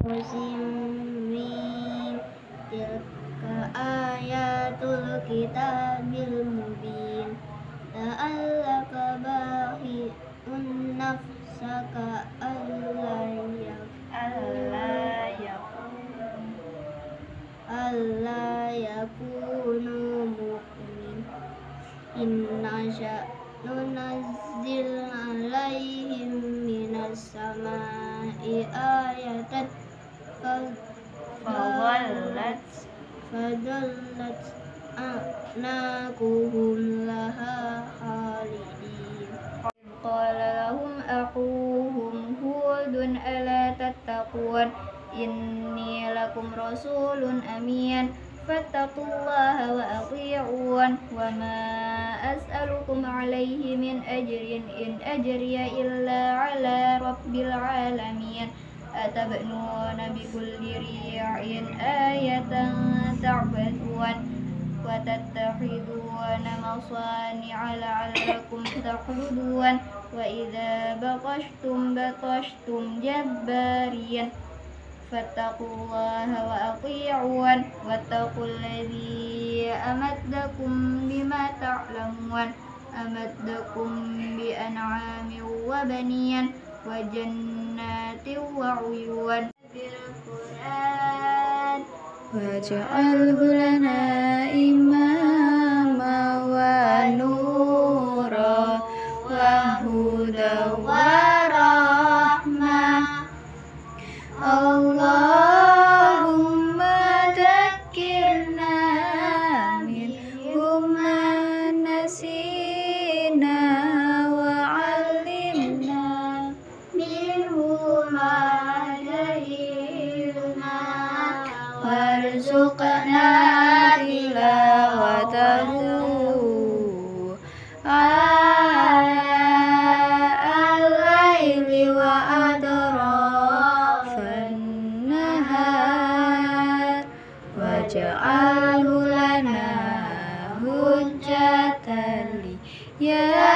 muslimin. Tilka ayatul kitabil mubin. La'allaka bahi'un nafsaka alla yakunu mu'min. Inna nunazzil alaihim minas sama'i ayatan fadallat a'naquhum laha khalidin. Qala lahum akhuhum Hudun ala tattaqun inni lakum rasulun amin fattaqullaha wa athi'un wa ma as'alukum alaihi min ajrin in ajriya illa ala rabbil alamin. Atabnuna bikulli ri'in ayatan ta'badun wa tattakhiduna masani'a la'allakum takhludun wa idza batashtum jabbarin fattaqullaha wa athi'un wattaqul ladzi amaddakum bima ta'lamun amaddakum bi an'amin wa baniyan wa jannatin wa uyun bil Qur'an waj'alhu lana imama wa nura wa huda wa rahmah. Allahumma dzakirna minhum ma nasina wa 'allimna minhum ma jahilna warzuqna tilawatahu al-laili wa adrafan nahar waj'alhu lana hujjatan ya